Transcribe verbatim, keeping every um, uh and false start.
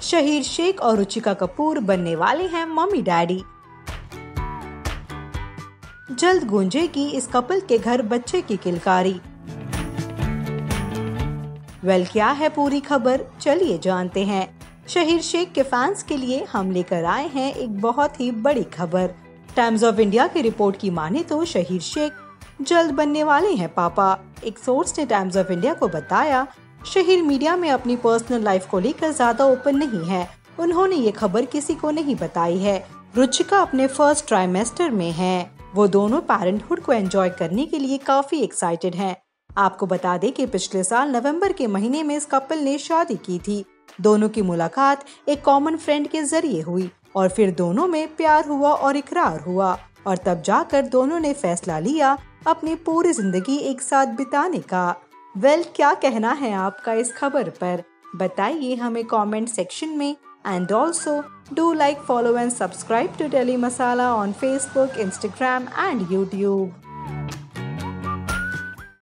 शहीर शेख और रुचिका कपूर बनने वाले हैं मम्मी डैडी। जल्द गूंजेगी इस कपल के घर बच्चे की किलकारी। वेल क्या है पूरी खबर, चलिए जानते हैं। शहीर शेख के फैंस के लिए हम लेकर आए हैं एक बहुत ही बड़ी खबर। टाइम्स ऑफ इंडिया की रिपोर्ट की माने तो शहीर शेख जल्द बनने वाले हैं पापा। एक सोर्स ने टाइम्स ऑफ इंडिया को बताया, शहीर मीडिया में अपनी पर्सनल लाइफ को लेकर ज्यादा ओपन नहीं है। उन्होंने ये खबर किसी को नहीं बताई है। रुचिका अपने फर्स्ट ट्राइमेस्टर में हैं। वो दोनों पेरेंटहुड को एंजॉय करने के लिए काफी एक्साइटेड हैं। आपको बता दें कि पिछले साल नवंबर के महीने में इस कपल ने शादी की थी। दोनों की मुलाकात एक कॉमन फ्रेंड के जरिए हुई और फिर दोनों में प्यार हुआ और इकरार हुआ और तब जाकर दोनों ने फैसला लिया अपनी पूरी जिंदगी एक साथ बिताने का। वेल क्या कहना है आपका इस खबर पर, बताइए हमें कमेंट सेक्शन में। And also do like, follow and subscribe to daily Masala on Facebook, Instagram and YouTube.